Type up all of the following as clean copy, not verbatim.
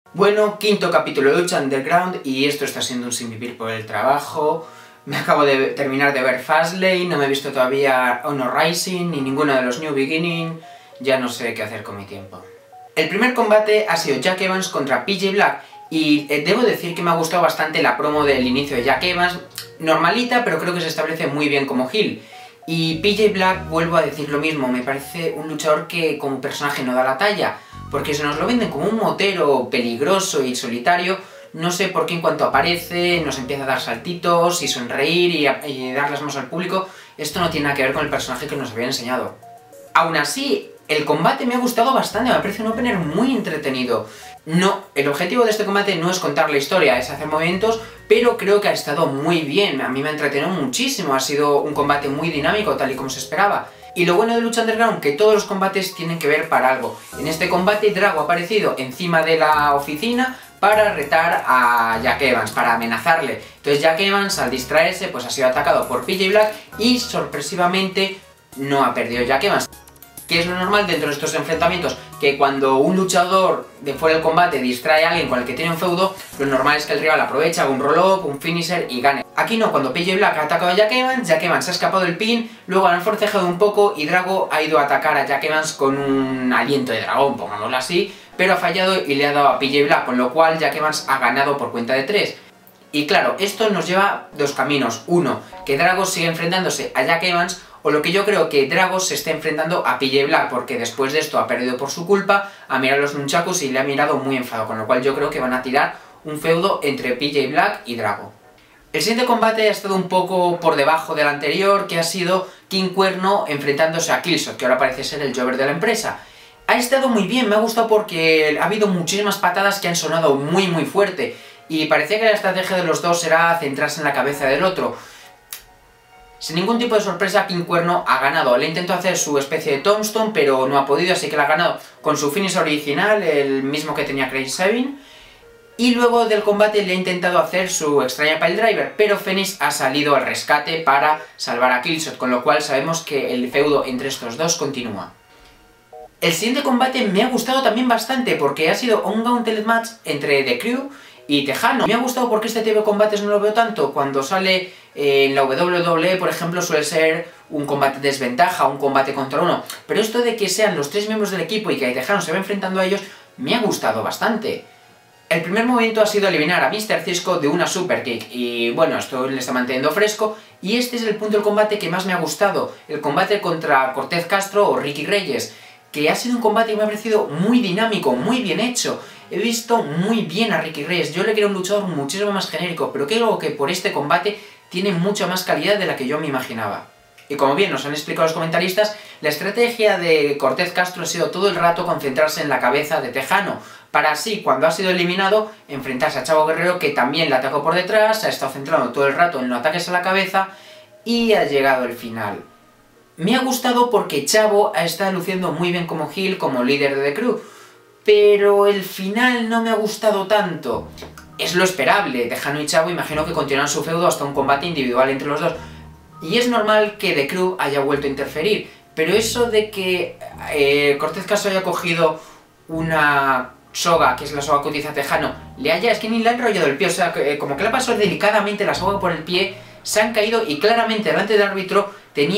Bueno, quinto capítulo de Lucha Underground y esto está siendo un sinvivir por el trabajo. Me acabo de terminar de ver Fastlane, no me he visto todavía Honor Rising ni ninguno de los New Beginning, ya no sé qué hacer con mi tiempo. El primer combate ha sido Jack Evans contra PJ Black y debo decir que me ha gustado bastante la promo del inicio de Jack Evans, normalita pero creo que se establece muy bien como heel. Y PJ Black, vuelvo a decir lo mismo, me parece un luchador que como personaje no da la talla, porque se nos lo venden como un motero peligroso y solitario. No sé por qué en cuanto aparece nos empieza a dar saltitos y sonreír y dar las manos al público. Esto no tiene nada que ver con el personaje que nos habían enseñado. Aún así, el combate me ha gustado bastante, me parece un opener muy entretenido. No, el objetivo de este combate no es contar la historia, es hacer movimientos, pero creo que ha estado muy bien, a mí me ha entretenido muchísimo, ha sido un combate muy dinámico, tal y como se esperaba. Y lo bueno de Lucha Underground, que todos los combates tienen que ver para algo. En este combate Drago ha aparecido encima de la oficina para retar a Jack Evans, para amenazarle. Entonces Jack Evans, al distraerse, pues ha sido atacado por PJ Black y sorpresivamente no ha perdido Jack Evans. ¿Qué es lo normal dentro de estos enfrentamientos? Que cuando un luchador de fuera del combate distrae a alguien con el que tiene un feudo, lo normal es que el rival aproveche, haga un roll-up, un finisher y gane. Aquí no, cuando PJ Black ha atacado a Jack Evans se ha escapado del pin, luego han forcejado un poco y Drago ha ido a atacar a Jack Evans con un aliento de dragón, pongámoslo así, pero ha fallado y le ha dado a PJ Black, con lo cual Jack Evans ha ganado por cuenta de 3. Y claro, esto nos lleva dos caminos. Uno, que Drago sigue enfrentándose a Jack Evans, o lo que yo creo que Drago se está enfrentando a PJ Black, porque después de esto ha perdido por su culpa, ha mirado los nunchakus y le ha mirado muy enfadado, con lo cual yo creo que van a tirar un feudo entre PJ Black y Drago. El siguiente combate ha estado un poco por debajo del anterior, que ha sido King Cuerno enfrentándose a Killshot, que ahora parece ser el jobber de la empresa. Ha estado muy bien, me ha gustado porque ha habido muchísimas patadas que han sonado muy fuerte, y parecía que la estrategia de los dos era centrarse en la cabeza del otro. Sin ningún tipo de sorpresa, King Cuerno ha ganado. Le intentó hacer su especie de tombstone, pero no ha podido, así que la ha ganado con su finish original, el mismo que tenía Crazy Sabin. Y luego del combate le ha intentado hacer su extraña piledriver, pero Phoenix ha salido al rescate para salvar a Killshot, con lo cual sabemos que el feudo entre estos dos continúa. El siguiente combate me ha gustado también bastante, porque ha sido un gauntlet match entre The Crew y Tejano. Me ha gustado porque este tipo de combates no lo veo tanto. Cuando sale en la WWE, por ejemplo, suele ser un combate de desventaja, un combate contra uno. Pero esto de que sean los tres miembros del equipo y que Tejano se va enfrentando a ellos, me ha gustado bastante. El primer movimiento ha sido eliminar a Mr. Cisco de una super kick, y bueno, esto le está manteniendo fresco, y este es el punto del combate que más me ha gustado, el combate contra Cortez Castro o Ricky Reyes, que ha sido un combate que me ha parecido muy dinámico, muy bien hecho. He visto muy bien a Ricky Reyes, yo le quiero un luchador muchísimo más genérico, pero creo que por este combate tiene mucha más calidad de la que yo me imaginaba. Y como bien nos han explicado los comentaristas, la estrategia de Cortez Castro ha sido todo el rato concentrarse en la cabeza de Tejano, para así, cuando ha sido eliminado, enfrentarse a Chavo Guerrero, que también le atacó por detrás, se ha estado centrando todo el rato en los ataques a la cabeza, y ha llegado el final. Me ha gustado porque Chavo ha estado luciendo muy bien como heel, como líder de The Crew, pero el final no me ha gustado tanto. Es lo esperable, Tejano y Chavo imagino que continuarán su feudo hasta un combate individual entre los dos. Y es normal que The Crew haya vuelto a interferir, pero eso de que Cortez Castro haya cogido una soga, que es la soga que utiliza Tejano, es que ni le ha enrollado el pie, o sea, como que le ha pasado delicadamente la soga por el pie, se han caído y claramente delante del árbitro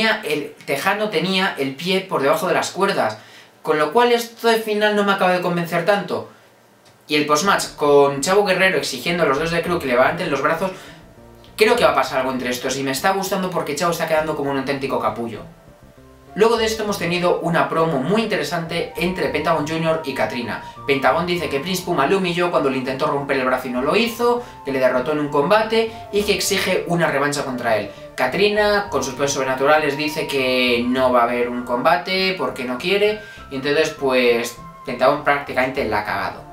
Tejano tenía el pie por debajo de las cuerdas, con lo cual esto de final no me acaba de convencer tanto. Y el postmatch con Chavo Guerrero exigiendo a los dos de Crew que levanten los brazos, creo que va a pasar algo entre estos y me está gustando porque Chavo está quedando como un auténtico capullo. Luego de esto hemos tenido una promo muy interesante entre Pentagon Jr. y Catrina. Pentagon dice que Prince Puma le humilló cuando le intentó romper el brazo y no lo hizo, que le derrotó en un combate y que exige una revancha contra él. Catrina, con sus poderes sobrenaturales, dice que no va a haber un combate porque no quiere, y entonces pues Pentagon prácticamente la ha cagado.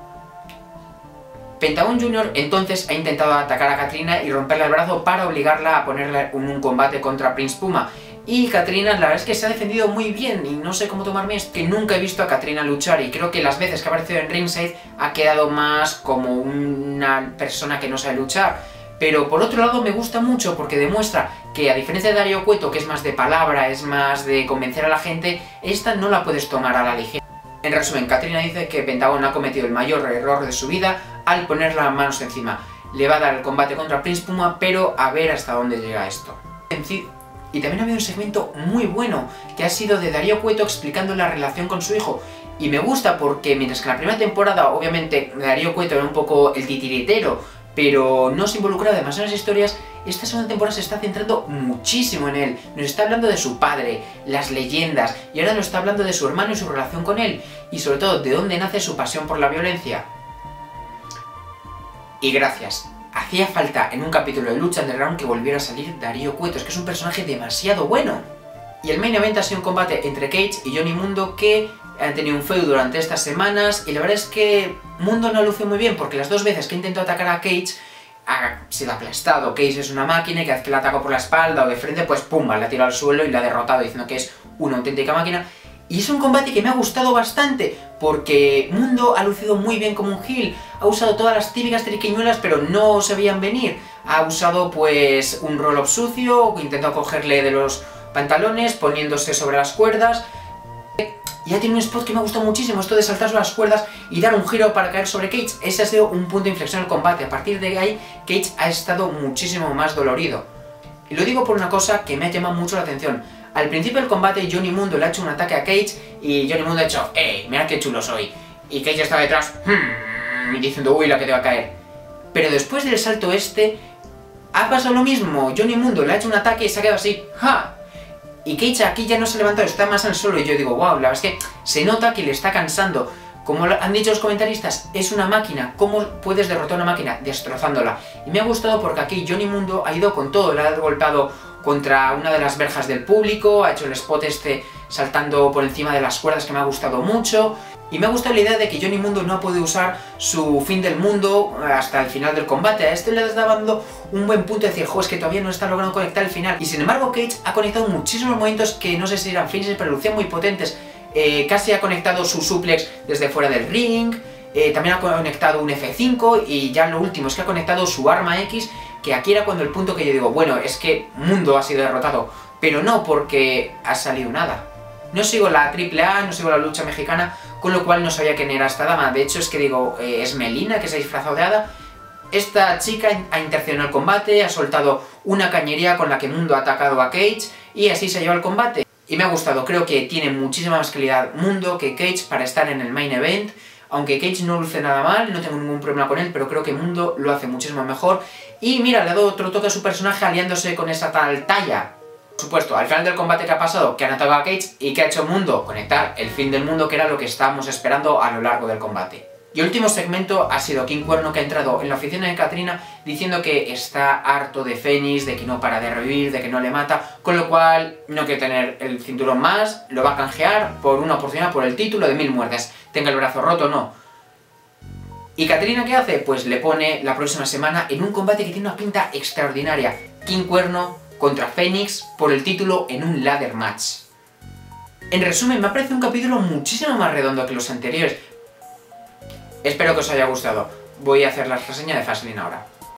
Pentagon Jr. entonces ha intentado atacar a Catrina y romperle el brazo para obligarla a ponerle un combate contra Prince Puma. Y Catrina la verdad es que se ha defendido muy bien y no sé cómo tomarme esto, que nunca he visto a Catrina luchar y creo que las veces que ha aparecido en ringside ha quedado más como una persona que no sabe luchar. Pero por otro lado me gusta mucho porque demuestra que a diferencia de Dario Cueto, que es más de palabra, es más de convencer a la gente, esta no la puedes tomar a la ligera. En resumen, Catrina dice que Pentagón ha cometido el mayor error de su vida al poner las manos encima. Le va a dar el combate contra Prince Puma, pero a ver hasta dónde llega esto. Y también ha habido un segmento muy bueno, que ha sido de Darío Cueto explicando la relación con su hijo. Y me gusta porque, mientras que en la primera temporada, obviamente, Darío Cueto era un poco el titiritero, pero no se involucraba demasiado en las historias, esta segunda temporada se está centrando muchísimo en él. Nos está hablando de su padre, las leyendas, y ahora nos está hablando de su hermano y su relación con él, y sobre todo, de dónde nace su pasión por la violencia. Y gracias. Hacía falta en un capítulo de Lucha Underground que volviera a salir Darío Cueto, es que es un personaje demasiado bueno. Y el main event ha sido un combate entre Cage y Johnny Mundo que han tenido un feudo durante estas semanas, y la verdad es que Mundo no lució muy bien porque las dos veces que intentó atacar a Cage ha sido aplastado. Cage es una máquina y cada vez que la atacó por la espalda o de frente, pues pumba, la ha tirado al suelo y la ha derrotado diciendo que es una auténtica máquina. Y es un combate que me ha gustado bastante, porque Mundo ha lucido muy bien como un heel, ha usado todas las típicas triquiñuelas, pero no se veían venir. Ha usado pues un roll-up sucio, intentó cogerle de los pantalones, poniéndose sobre las cuerdas. Y ha tenido un spot que me ha gustado muchísimo, esto de saltar sobre las cuerdas y dar un giro para caer sobre Cage. Ese ha sido un punto de inflexión en el combate. A partir de ahí, Cage ha estado muchísimo más dolorido. Y lo digo por una cosa que me ha llamado mucho la atención. Al principio del combate, Johnny Mundo le ha hecho un ataque a Cage y Johnny Mundo ha hecho ¡ey, mirad qué chulo soy! Y Cage está detrás diciendo ¡uy, la que te va a caer! Pero después del salto este, ha pasado lo mismo. Johnny Mundo le ha hecho un ataque y se ha quedado así ¡ja! Y Cage aquí ya no se ha levantado, está más al suelo y yo digo ¡wow! La verdad es que se nota que le está cansando. Como han dicho los comentaristas, es una máquina. ¿Cómo puedes derrotar a una máquina? Destrozándola. Y me ha gustado porque aquí Johnny Mundo ha ido con todo, le ha golpeado contra una de las verjas del público, ha hecho el spot este saltando por encima de las cuerdas que me ha gustado mucho. Y me ha gustado la idea de que Johnny Mundo no ha podido usar su fin del mundo hasta el final del combate. A este le está dando un buen punto de decir, jo, es que todavía no está logrando conectar el final. Y sin embargo Cage ha conectado muchísimos momentos que no sé si eran finishes, pero lucían muy potentes. Casi ha conectado su suplex desde fuera del ring, también ha conectado un F5 y ya lo último es que ha conectado su arma X, que aquí era cuando el punto que yo digo, bueno, es que Mundo ha sido derrotado, pero no porque ha salido nada. No sigo la AAA, no sigo la lucha mexicana, con lo cual no sabía quién era esta dama. De hecho es que digo, es Melina, que se ha disfrazado de hada. Esta chica ha intercedido en el combate, ha soltado una cañería con la que Mundo ha atacado a Cage y así se lleva el combate. Y me ha gustado, creo que tiene muchísima más calidad Mundo que Cage para estar en el main event. Aunque Cage no luce nada mal, no tengo ningún problema con él, pero creo que Mundo lo hace muchísimo mejor. Y mira, le ha dado otro toque a su personaje aliándose con esa tal Taya. Por supuesto, al final del combate que ha pasado, que han atacado a Cage y que ha hecho Mundo conectar el fin del mundo, que era lo que estábamos esperando a lo largo del combate. Y el último segmento ha sido King Cuerno, que ha entrado en la oficina de Catrina diciendo que está harto de Fénix, de que no para de revivir, de que no le mata, con lo cual no quiere tener el cinturón más, lo va a canjear por una oportunidad por el título de 1000 muertes, tenga el brazo roto o no. ¿Y Catrina qué hace? Pues le pone la próxima semana en un combate que tiene una pinta extraordinaria. King Cuerno contra Fénix por el título en un ladder match. En resumen, me ha parecido un capítulo muchísimo más redondo que los anteriores. Espero que os haya gustado. Voy a hacer la reseña de Fastlane ahora.